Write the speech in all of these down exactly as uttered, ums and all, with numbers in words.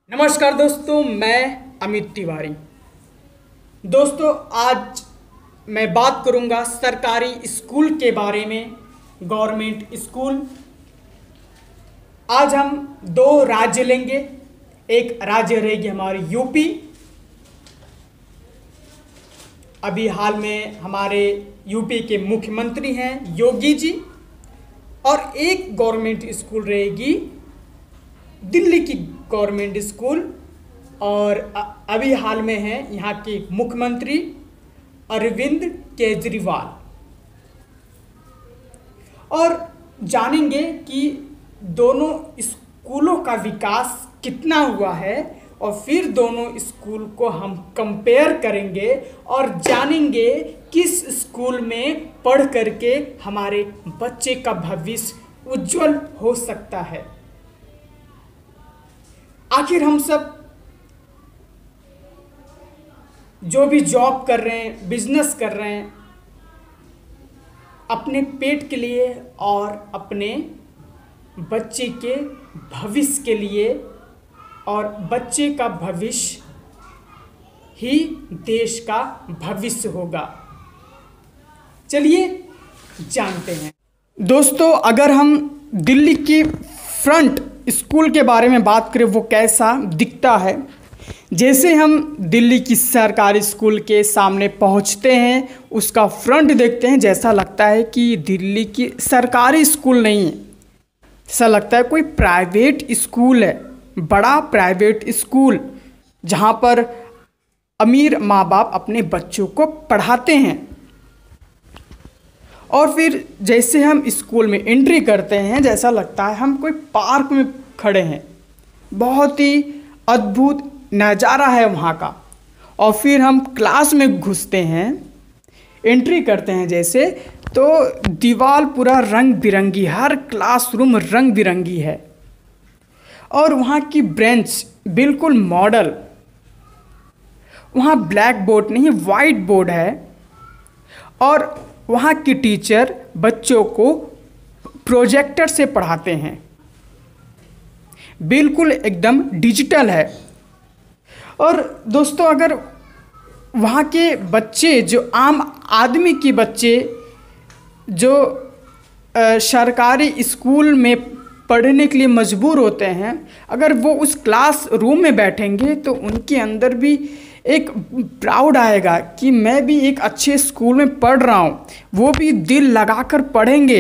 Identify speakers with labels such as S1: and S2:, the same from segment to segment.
S1: नमस्कार दोस्तों, मैं अमित तिवारी। दोस्तों, आज मैं बात करूंगा सरकारी स्कूल के बारे में, गवर्नमेंट स्कूल। आज हम दो राज्य लेंगे। एक राज्य रहेगी हमारी यूपी। अभी हाल में हमारे यूपी के मुख्यमंत्री हैं योगी जी। और एक गवर्नमेंट स्कूल रहेगी दिल्ली की गवर्नमेंट स्कूल। और अभी हाल में है यहाँ के मुख्यमंत्री अरविंद केजरीवाल। और जानेंगे कि दोनों स्कूलों का विकास कितना हुआ है, और फिर दोनों स्कूल को हम कंपेयर करेंगे और जानेंगे किस स्कूल में पढ़ करके हमारे बच्चे का भविष्य उज्जवल हो सकता है। आखिर हम सब जो भी जॉब कर रहे हैं, बिजनेस कर रहे हैं, अपने पेट के लिए और अपने बच्चे के भविष्य के लिए, और बच्चे का भविष्य ही देश का भविष्य होगा। चलिए जानते हैं। दोस्तों, अगर हम दिल्ली की फ्रंट स्कूल के बारे में बात करें, वो कैसा दिखता है। जैसे हम दिल्ली की सरकारी स्कूल के सामने पहुंचते हैं, उसका फ्रंट देखते हैं, जैसा लगता है कि दिल्ली की सरकारी स्कूल नहीं है, ऐसा लगता है कोई प्राइवेट स्कूल है, बड़ा प्राइवेट स्कूल, जहां पर अमीर माँ बाप अपने बच्चों को पढ़ाते हैं। और फिर जैसे हम स्कूल में एंट्री करते हैं, जैसा लगता है हम कोई पार्क में खड़े हैं। बहुत ही अद्भुत नज़ारा है वहाँ का। और फिर हम क्लास में घुसते हैं, एंट्री करते हैं जैसे, तो दीवार पूरा रंग बिरंगी, हर क्लासरूम रंग बिरंगी है। और वहाँ की बेंच बिल्कुल मॉडल, वहाँ ब्लैक बोर्ड नहीं, वाइट बोर्ड है। और वहाँ की टीचर बच्चों को प्रोजेक्टर से पढ़ाते हैं, बिल्कुल एकदम डिजिटल है। और दोस्तों, अगर वहाँ के बच्चे, जो आम आदमी के बच्चे जो आ, सरकारी स्कूल में पढ़ने के लिए मजबूर होते हैं, अगर वो उस क्लास रूम में बैठेंगे तो उनके अंदर भी एक प्राउड आएगा कि मैं भी एक अच्छे स्कूल में पढ़ रहा हूँ। वो भी दिल लगाकर पढ़ेंगे।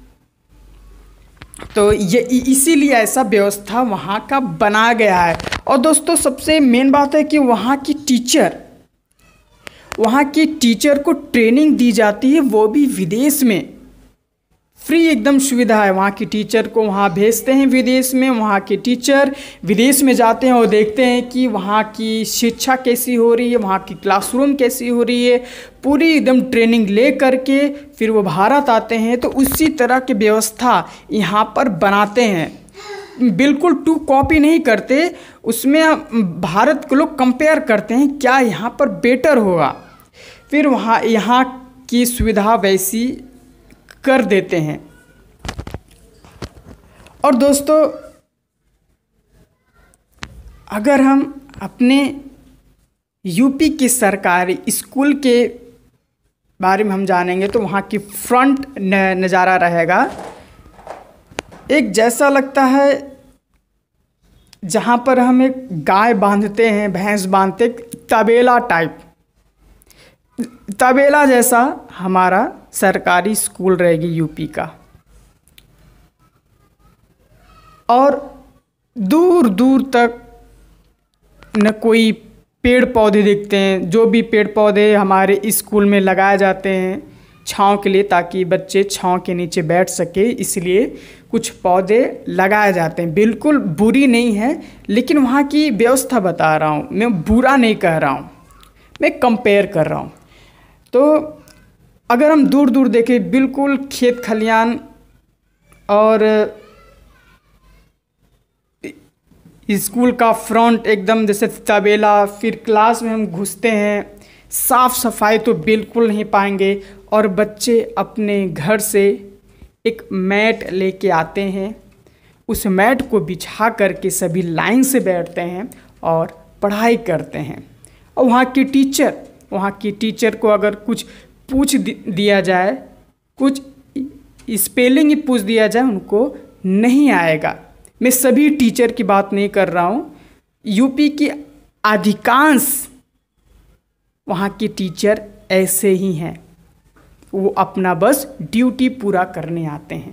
S1: तो ये इसीलिए ऐसा व्यवस्था वहाँ का बना गया है। और दोस्तों, सबसे मेन बात है कि वहाँ की टीचर वहाँ की टीचर को ट्रेनिंग दी जाती है, वो भी विदेश में। फ्री एकदम सुविधा है। वहाँ की टीचर को वहाँ भेजते हैं विदेश में। वहाँ के टीचर विदेश में जाते हैं और देखते हैं कि वहाँ की शिक्षा कैसी हो रही है, वहाँ की क्लासरूम कैसी हो रही है। पूरी एकदम ट्रेनिंग ले करके फिर वो भारत आते हैं। तो उसी तरह की व्यवस्था यहाँ पर बनाते हैं। बिल्कुल टू कॉपी नहीं करते, उसमें भारत के लोग कंपेयर करते हैं क्या यहाँ पर बेटर होगा, फिर वहाँ यहाँ की सुविधा वैसी कर देते हैं। और दोस्तों, अगर हम अपने यूपी के सरकारी स्कूल के बारे में हम जानेंगे, तो वहाँ की फ्रंट नज़ारा रहेगा एक जैसा लगता है जहाँ पर हम एक गाय बांधते हैं, भैंस बांधते, तबेला टाइप, तबेला जैसा हमारा सरकारी स्कूल रहेगी यूपी का। और दूर दूर तक न कोई पेड़ पौधे दिखते हैं। जो भी पेड़ पौधे हमारे स्कूल में लगाए जाते हैं छांव के लिए, ताकि बच्चे छांव के नीचे बैठ सके, इसलिए कुछ पौधे लगाए जाते हैं। बिल्कुल बुरी नहीं है, लेकिन वहाँ की व्यवस्था बता रहा हूँ, मैं बुरा नहीं कह रहा हूँ, मैं कंपेयर कर रहा हूँ। तो अगर हम दूर दूर देखें, बिल्कुल खेत खलियान और स्कूल का फ्रंट एकदम जैसे तबेला। फिर क्लास में हम घुसते हैं, साफ़ सफाई तो बिल्कुल नहीं पाएंगे। और बच्चे अपने घर से एक मैट लेके आते हैं, उस मैट को बिछा करके सभी लाइन से बैठते हैं और पढ़ाई करते हैं। और वहाँ की टीचर वहाँ की टीचर को अगर कुछ पूछ दिया जाए, कुछ स्पेलिंग ही पूछ दिया जाए, उनको नहीं आएगा। मैं सभी टीचर की बात नहीं कर रहा हूँ, यूपी की अधिकांश वहाँ के टीचर ऐसे ही हैं। वो अपना बस ड्यूटी पूरा करने आते हैं,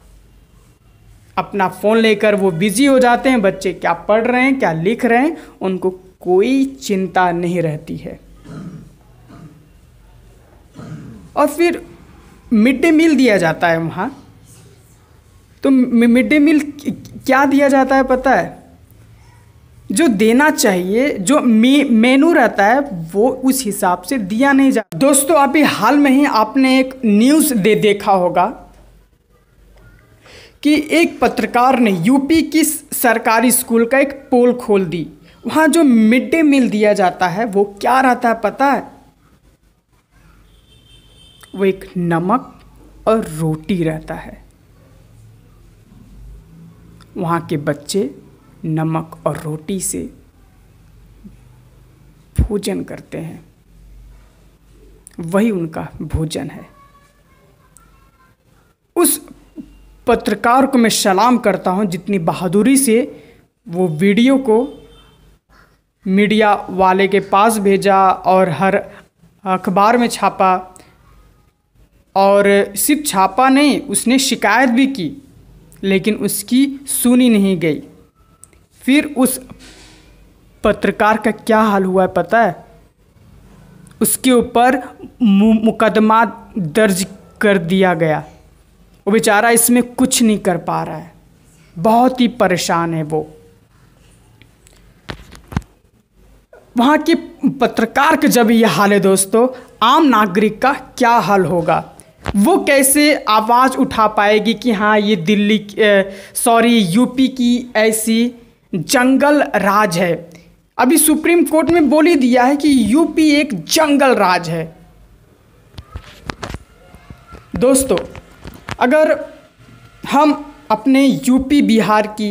S1: अपना फ़ोन लेकर वो बिज़ी हो जाते हैं। बच्चे क्या पढ़ रहे हैं, क्या लिख रहे हैं, उनको कोई चिंता नहीं रहती है। और फिर मिड डे मील दिया जाता है वहाँ। तो मिड डे मील क्या दिया जाता है पता है? जो देना चाहिए, जो मे, मेनू रहता है, वो उस हिसाब से दिया नहीं जाता। दोस्तों, अभी हाल में ही आपने एक न्यूज़ दे देखा होगा कि एक पत्रकार ने यूपी की सरकारी स्कूल का एक पोल खोल दी। वहाँ जो मिड डे मील दिया जाता है वो क्या रहता है पता है? वो एक नमक और रोटी रहता है। वहाँ के बच्चे नमक और रोटी से भोजन करते हैं, वही उनका भोजन है। उस पत्रकार को मैं सलाम करता हूँ जितनी बहादुरी से वो वीडियो को मीडिया वाले के पास भेजा और हर अखबार में छापा। और सिर्फ छापा नहीं, उसने शिकायत भी की, लेकिन उसकी सुनी नहीं गई। फिर उस पत्रकार का क्या हाल हुआ है पता है? उसके ऊपर मुकदमा दर्ज कर दिया गया। वो बेचारा इसमें कुछ नहीं कर पा रहा है, बहुत ही परेशान है वो। वहाँ के पत्रकार का जब ये हाल है दोस्तों, आम नागरिक का क्या हाल होगा? वो कैसे आवाज़ उठा पाएगी कि हाँ ये दिल्ली सॉरी यूपी की ऐसी जंगल राज है। अभी सुप्रीम कोर्ट में बोल ही दिया है कि यूपी एक जंगल राज है। दोस्तों, अगर हम अपने यूपी बिहार की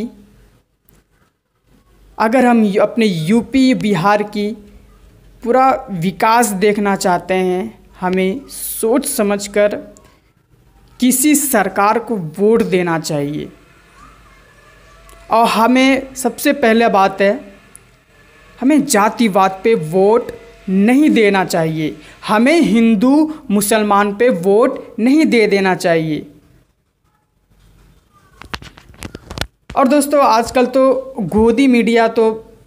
S1: अगर हम अपने यूपी बिहार की पूरा विकास देखना चाहते हैं, हमें सोच समझकर किसी सरकार को वोट देना चाहिए। और हमें सबसे पहले बात है, हमें जातिवाद पे वोट नहीं देना चाहिए। हमें हिंदू मुसलमान पे वोट नहीं दे देना चाहिए। और दोस्तों, आजकल तो गोदी मीडिया तो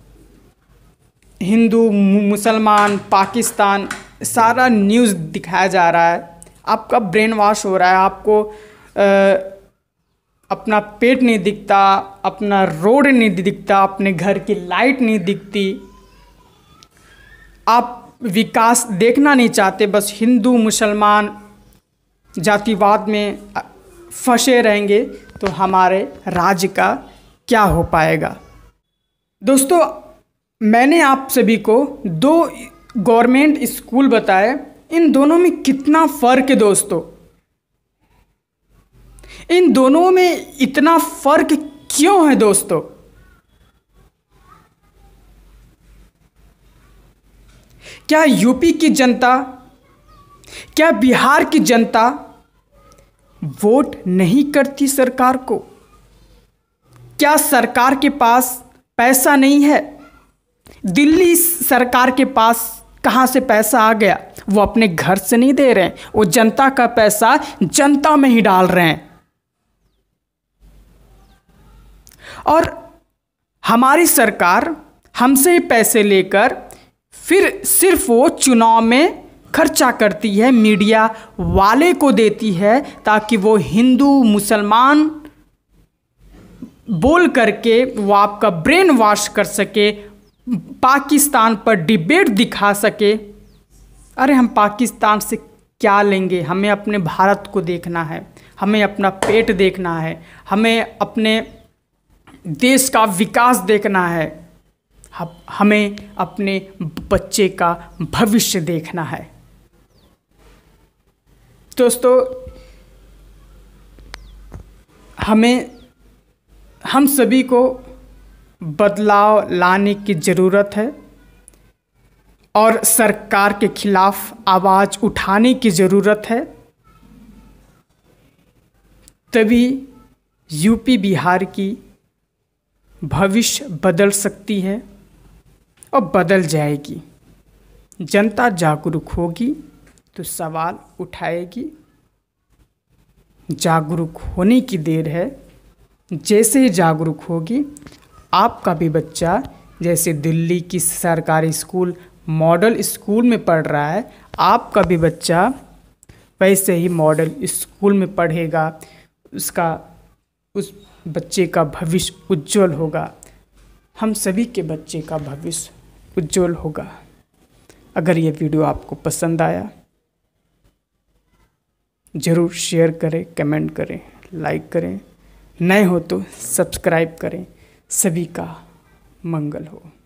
S1: हिंदू मुसलमान पाकिस्तान सारा न्यूज़ दिखाया जा रहा है। आपका ब्रेन वॉश हो रहा है। आपको आ, अपना पेट नहीं दिखता, अपना रोड नहीं दिखता, अपने घर की लाइट नहीं दिखती। आप विकास देखना नहीं चाहते, बस हिंदू मुसलमान जातिवाद में फंसे रहेंगे, तो हमारे राज्य का क्या हो पाएगा? दोस्तों, मैंने आप सभी को दो गवर्नमेंट स्कूल बताए, इन दोनों में कितना फ़र्क है दोस्तों। इन दोनों में इतना फ़र्क क्यों है दोस्तों? क्या यूपी की जनता, क्या बिहार की जनता वोट नहीं करती सरकार को? क्या सरकार के पास पैसा नहीं है? दिल्ली सरकार के पास कहाँ से पैसा आ गया? वो अपने घर से नहीं दे रहे हैं, वो जनता का पैसा जनता में ही डाल रहे हैं। और हमारी सरकार हमसे ही पैसे लेकर फिर सिर्फ वो चुनाव में खर्चा करती है, मीडिया वाले को देती है, ताकि वो हिंदू मुसलमान बोल करके वो आपका ब्रेन वॉश कर सके, पाकिस्तान पर डिबेट दिखा सके। अरे हम पाकिस्तान से क्या लेंगे? हमें अपने भारत को देखना है, हमें अपना पेट देखना है, हमें अपने देश का विकास देखना है, हमें अपने बच्चे का भविष्य देखना है। दोस्तों, हमें हम सभी को बदलाव लाने की ज़रूरत है और सरकार के खिलाफ आवाज़ उठाने की ज़रूरत है। तभी यूपी बिहार की भविष्य बदल सकती है और बदल जाएगी। जनता जागरूक होगी तो सवाल उठाएगी। जागरूक होने की देर है। जैसे ही जागरूक होगी, आपका भी बच्चा जैसे दिल्ली की सरकारी स्कूल मॉडल स्कूल में पढ़ रहा है, आपका भी बच्चा वैसे ही मॉडल स्कूल में पढ़ेगा। उसका उस बच्चे का भविष्य उज्जवल होगा। हम सभी के बच्चे का भविष्य उज्जवल होगा। अगर ये वीडियो आपको पसंद आया, ज़रूर शेयर करें, कमेंट करें, लाइक करें। नए हो तो सब्सक्राइब करें। सभी का मंगल हो।